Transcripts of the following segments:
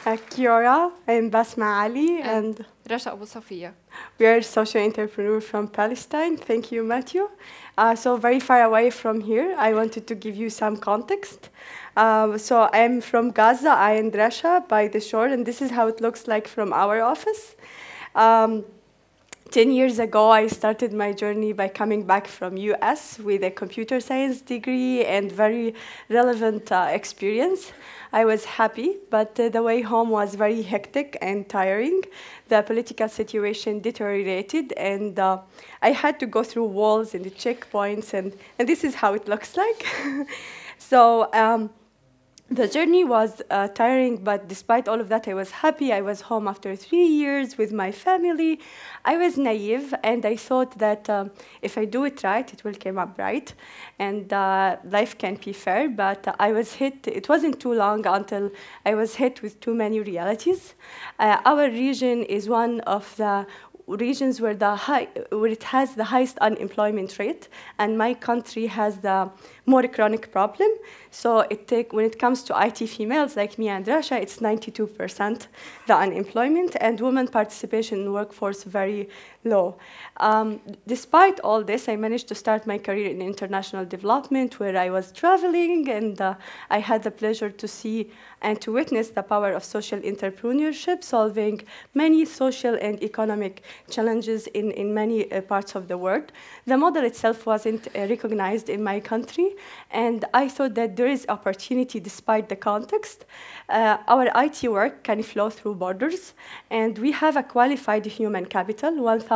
Kiora and Basma Ali, and Rasha Abu Safia. we are social entrepreneurs from Palestine. Thank you, Matthew. So very far away from here, I wanted to give you some context. So I'm from Gaza, I and Rasha by the shore, and this is how it looks like from our office. 10 years ago, I started my journey by coming back from US with a computer science degree and very relevant experience. I was happy, but the way home was very hectic and tiring. The political situation deteriorated, and I had to go through walls and the checkpoints, and this is how it looks like. So the journey was tiring, but despite all of that, I was happy. I was home after 3 years with my family. I was naive, and I thought that if I do it right, it will come up right, and life can be fair. But I was hit. It wasn't too long until I was hit with too many realities. Our region is one of the regions where it has the highest unemployment rate, and my country has the more chronic problem. So when it comes to IT females like me and Rasha, it's 92% the unemployment, and women participation in workforce very low. Despite all this, I managed to start my career in international development, where I was traveling, and I had the pleasure to see and to witness the power of social entrepreneurship, solving many social and economic challenges in many parts of the world. The model itself wasn't recognized in my country, and I thought that there is opportunity despite the context. Our IT work can flow through borders, and we have a qualified human capital,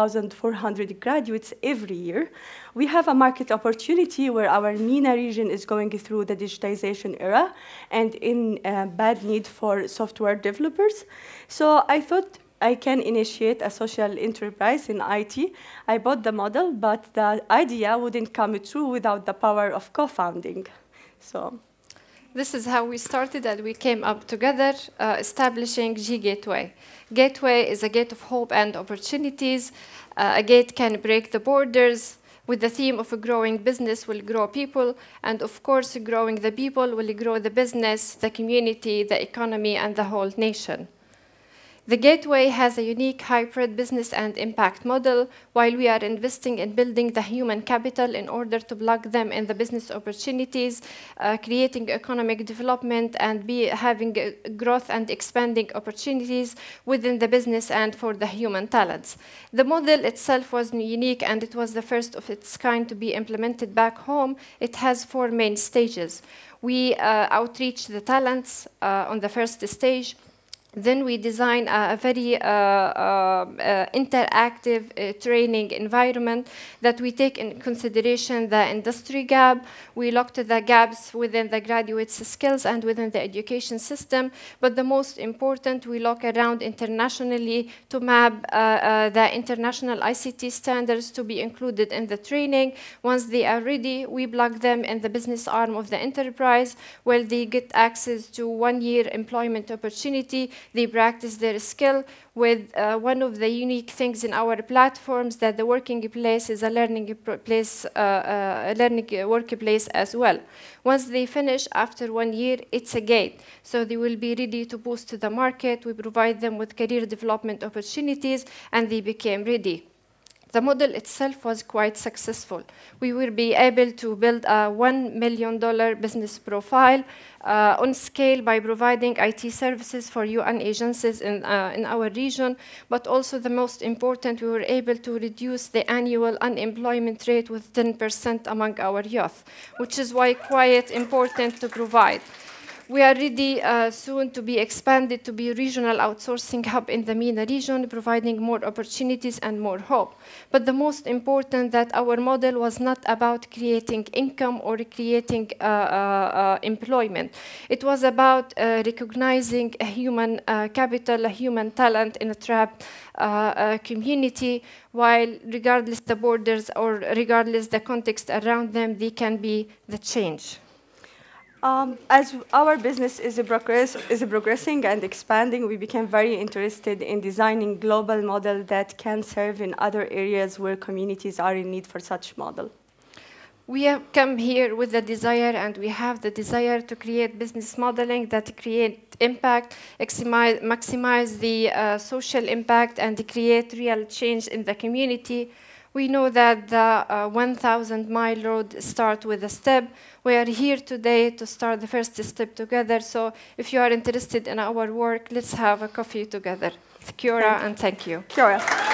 1,400 graduates every year. We have a market opportunity where our MENA region is going through the digitization era and in bad need for software developers. So I thought I can initiate a social enterprise in IT. I bought the model, but the idea wouldn't come true without the power of co-founding. So this is how we started, and we came up together, establishing G Gateway. Gateway is a gate of hope and opportunities. A gate can break the borders. With the theme of a growing business will grow people, and of course, growing the people will grow the business, the community, the economy, and the whole nation. The Gateway has a unique hybrid business and impact model. While we are investing in building the human capital in order to plug them in the business opportunities, creating economic development, and having growth and expanding opportunities within the business and for the human talents. The model itself was unique, and it was the first of its kind to be implemented back home. It has 4 main stages. We outreach the talents on the first stage. Then we design a very interactive training environment that we take in consideration the industry gap. We looked at the gaps within the graduates' skills and within the education system. But the most important, we look around internationally to map the international ICT standards to be included in the training. Once they are ready, we plug them in the business arm of the enterprise, where they get access to 1-year employment opportunity. They practice their skill with one of the unique things in our platforms, that the working place is a learning workplace as well. Once they finish after 1 year, it's a gate. So they will be ready to boost to the market. We provide them with career development opportunities, and they became ready. The model itself was quite successful. We will be able to build a $1 million business profile on scale by providing IT services for UN agencies in our region. But also the most important, we were able to reduce the annual unemployment rate with 10% among our youth, which is why quite important to provide. We are ready soon to be expanded to be a regional outsourcing hub in the MENA region, providing more opportunities and more hope. But the most important, that our model was not about creating income or creating employment. It was about recognizing a human capital, a human talent in a trapped community, while regardless the borders or regardless the context around them, they can be the change. As our business is progressing and expanding, we became very interested in designing global model that can serve in other areas where communities are in need for such model. We have come here with the desire, and we have the desire to create business modeling that create impact, maximize the social impact, and create real change in the community. We know that the 1,000-mile road starts with a step. We are here today to start the first step together. So if you are interested in our work, let's have a coffee together. Kia ora and thank you. Kia ora.